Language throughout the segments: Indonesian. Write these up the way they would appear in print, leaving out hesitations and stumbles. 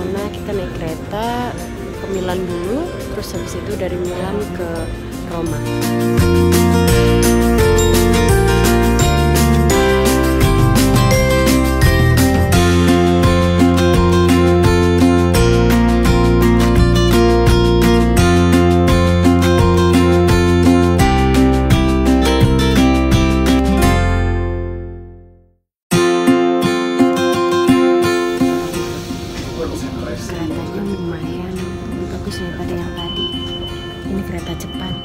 sana kita naik kereta ke Milan dulu, terus habis itu dari Milan ke Roma. Keretanya lumayan bagus daripada yang tadi. Ini kereta cepat.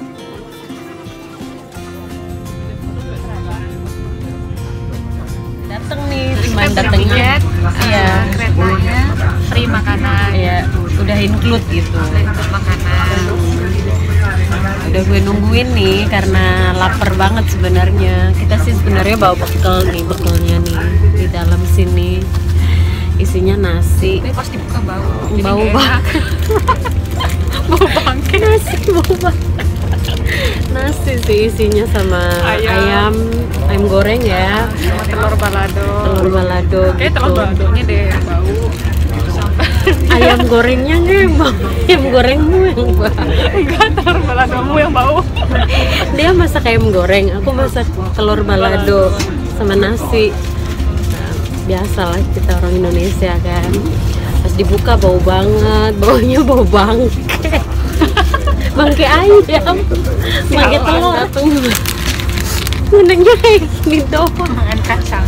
Dateng nih, cuman datengnya, iya, keretanya free makanan. Iya, udah include gitu. Include makanan. Udah gue nungguin nih karena lapar banget sebenarnya. Kita sih sebenarnya bawa bekal nih, bekalnya nih di dalam sini. Isinya nasi. Tapi pas dibuka bau. Bau banget. Bau bangke. Bau banget. Nasi sih isinya sama ayam goreng ya. Sama telur balado. Telur balado Kayak gitu. telur baladonya deh yang bau. Ayam gorengnya nggak yang bau. Ayam gorengmu yang bau. Enggak, telur baladomu yang bau. Dia masak ayam goreng, aku masak telur balado sama nasi. Biasalah kita orang Indonesia kan. Pas dibuka bau banget, baunya bau bangke. Bangke ayam, bangke telur. Menengnya kayak gini doang. Makan kacang.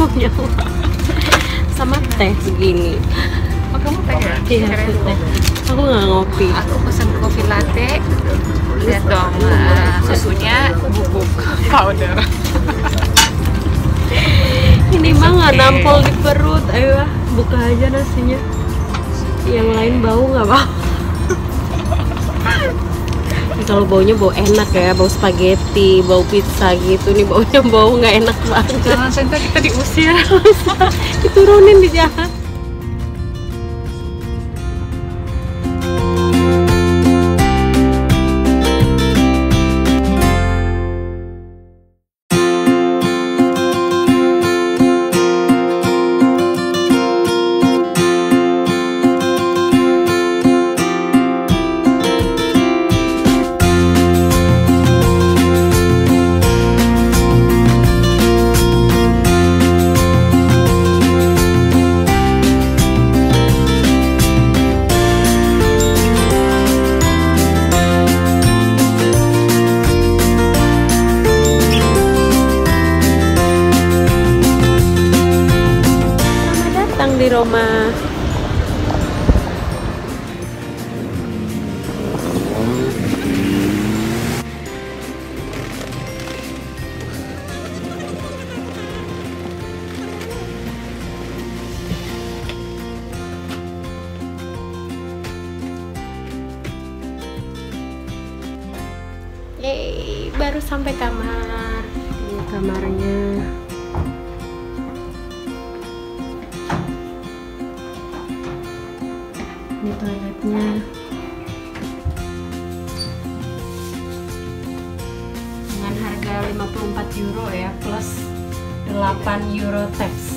Sama teh segini. Oh, kamu teh ya? Iya, Kirain teh. Aku nggak ngopi. Aku pesen kopi latte. Lihat dong, susunya bubuk powder. Ini mah nggak nampol di perut. Ayo buka aja nasinya. Yang lain bau nggak bau? Kalau baunya bau enak ya, bau spaghetti, bau pizza gitu nih, baunya bau nggak enak banget. Jangan sampai kita diusir. Diturunin di jalan. Di Roma. Yeay, baru sampai kamar. Ini kamarnya. Ini toiletnya. Dengan harga 54 euro ya, plus 8 euro tax.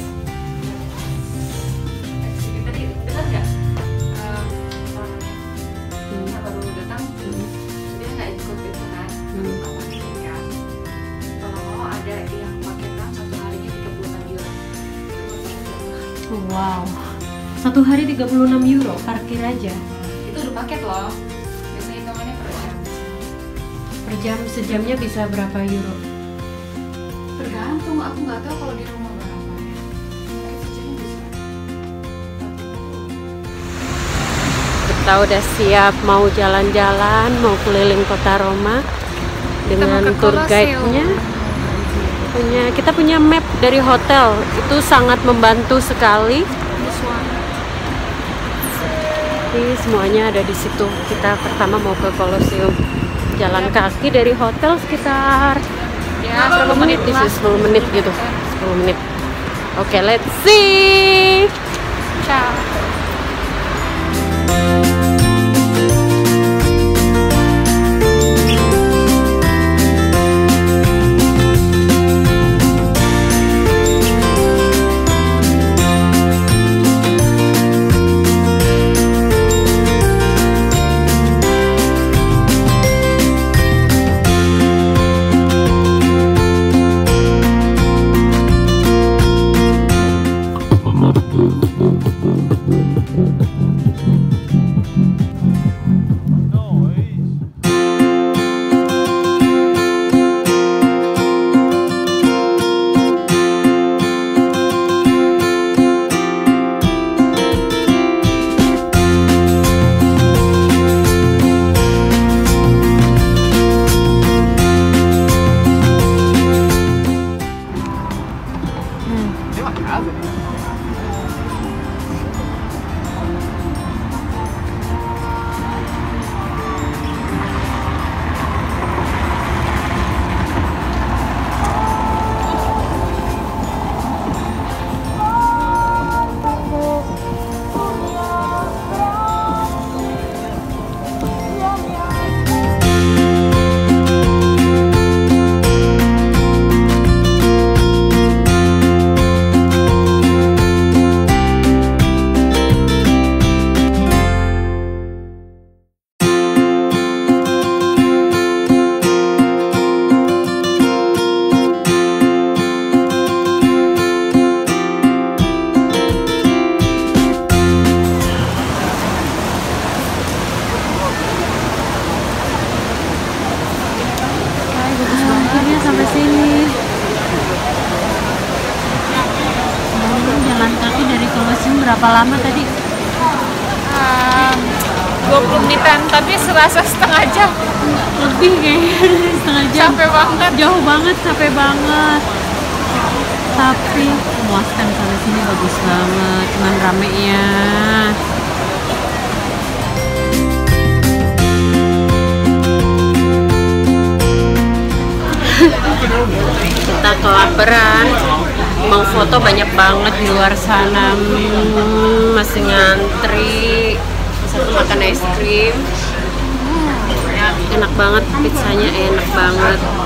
Tadi benar nggak? Baru datang, dia nggak ikut itu kan? Apa kan? Kalau mau ada yang paketan satu harinya 36 euro. Wow. Satu hari 36 euro parkir aja. Itu udah paket loh. Biasanya hitungannya per jam. Per jam, sejamnya bisa berapa euro? Tergantung, aku nggak tahu kalau di rumah berapa ya. Mungkin sejamnya bisa. Kita udah siap mau jalan-jalan, mau keliling kota Roma dengan tour guide-nya. Kita punya map dari hotel, itu sangat membantu sekali. Jadi semuanya ada di situ. Kita pertama mau ke Colosseum, jalan kaki dari hotel sekitar Ya, 10 menit, 10 menit gitu, 10 menit. Oke, let's see. Ciao. berapa lama tadi? 20 menitan, tapi serasa setengah jam. Lebih kayaknya dari setengah jam. Capek banget. Jauh banget, capek banget. Tapi memuaskan sana sini bagus banget, cuman ramenya. Kita kelaparan, mau foto banyak banget di luar sana. Masih ngantri. Satu makan es krim. Enak banget, pizzanya enak banget.